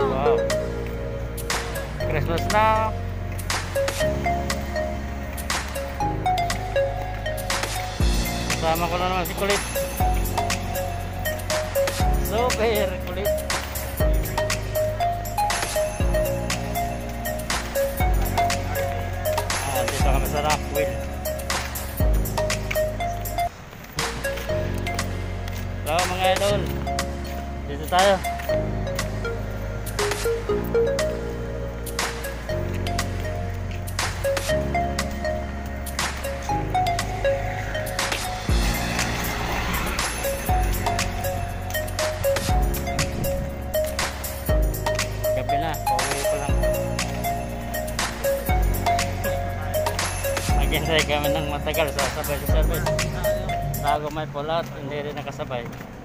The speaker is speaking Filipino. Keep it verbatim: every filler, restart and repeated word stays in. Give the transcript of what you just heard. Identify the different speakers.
Speaker 1: Wow. Christmas na. Kasama ko na naman si Kulit. Super kulit. Ah, dito kami sa rock wheel. So mga idol, dito tayo. Gabi na, pauwi ko lang. Naghintay kami ng matagal sa sabay sa service. Bago may pull out, hindi rin nakasabay.